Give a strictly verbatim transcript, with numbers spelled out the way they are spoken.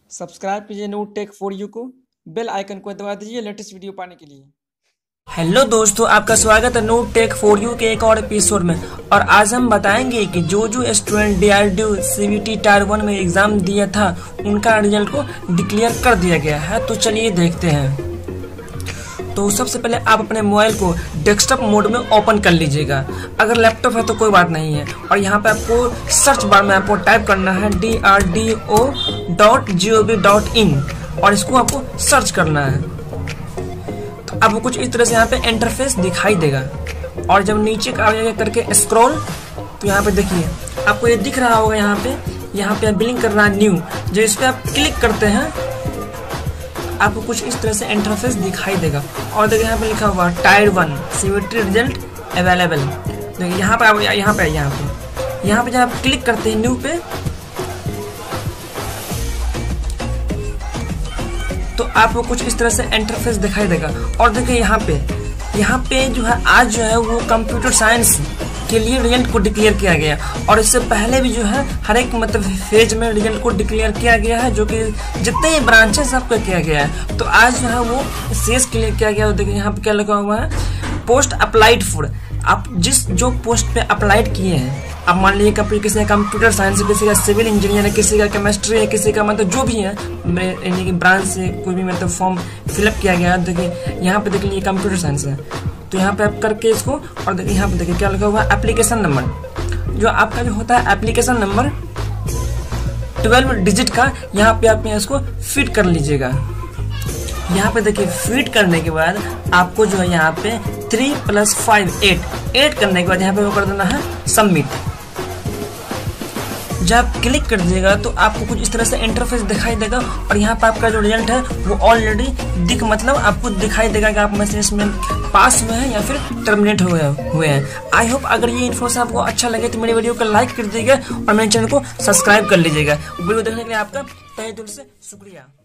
Subscribe कीजिए new tech for you को, bell icon को दबा दीजिए लेटेस्ट वीडियो पाने के लिए। हेलो दोस्तों, आपका स्वागत है न्यू टेक फॉर यू के एक और एपिसोड में। और आज हम बताएंगे कि जो जो student DRDO CBT tier one में एग्जाम दिया था उनका रिजल्ट को डिक्लेयर कर दिया गया है। तो चलिए देखते हैं। तो सबसे पहले आप अपने मोबाइल को डेस्कटॉप मोड में ओपन कर लीजिएगा। अगर लैपटॉप है तो कोई बात नहीं है। और यहाँ पे आपको सर्च बार में आपको टाइप करना है D R D O dot G O V dot in और इसको आपको सर्च करना है। तो आपको कुछ इस तरह से यहाँ पे इंटरफेस दिखाई देगा। और जब नीचे का करके स्क्रॉल तो यहाँ पे देखिए आपको ये दिख रहा होगा। यहाँ पे यहाँ पे बिलिंग करना है न्यू, जो इस पर आप क्लिक करते हैं आपको कुछ इस तरह से इंटरफेस दिखाई देगा। और देखिए यहाँ पे लिखा हुआ tier one CBT result available. देखिए यहाँ पे आप यहाँ पे यहाँ पे यहाँ पे जब आप क्लिक करते हैं न्यू पे तो आपको कुछ इस तरह से इंटरफेस दिखाई देगा। और देखिए यहाँ पे यहाँ पे जो है आज जो है वो कंप्यूटर साइंस के लिए रिजल्ट को डिक्लेयर किया गया। और इससे पहले भी जो है हर एक मतलब फेज में रिजल्ट को डिक्लेयर किया गया है, जो कि जितने ही ब्रांच है सबका किया गया है। तो आज जो है वो सीएस के लिए किया गया। देखिए यहाँ पे क्या लिखा हुआ है, पोस्ट अप्लाइड फॉर। आप जिस जो पोस्ट पे अप्लाइड किए हैं, अब मान लीजिए किसी का कंप्यूटर साइंस है, किसी का सिविल इंजीनियर है, किसी का केमिस्ट्री है, किसी का मतलब जो भी है यानी कि ब्रांच से कोई भी मतलब फॉर्म फिलअप किया गया है। देखिए यहाँ पे देख लीजिए कंप्यूटर साइंस है तो यहाँ पे आप करके इसको, और देखिए यहाँ पे देखिए क्या लिखा हुआ है एप्लीकेशन नंबर। जो आपका जो होता है एप्लीकेशन नंबर ट्वेल्व डिजिट का, यहाँ पे आप इसको फिट कर लीजिएगा। यहाँ पे देखिए फिट करने के बाद आपको जो है यहाँ पे three plus five eight eight करने के बाद यहाँ पे वो कर देना है सबमिट। जब क्लिक कर दीजिएगा तो आपको कुछ इस तरह से इंटरफेस दिखाई देगा। और यहाँ पर आपका जो रिजल्ट है वो ऑलरेडी दिख मतलब आपको दिखाई देगा कि आप मैसेज में पास हुए हैं या फिर टर्मिनेट हुए हुए हैं। आई होप अगर ये इन्फॉर्मेशन आपको अच्छा लगे तो मेरे वीडियो को लाइक कर दीजिएगा और मेरे चैनल को सब्सक्राइब कर लीजिएगा। वीडियो देखने के लिए आपका तहे दिल से शुक्रिया।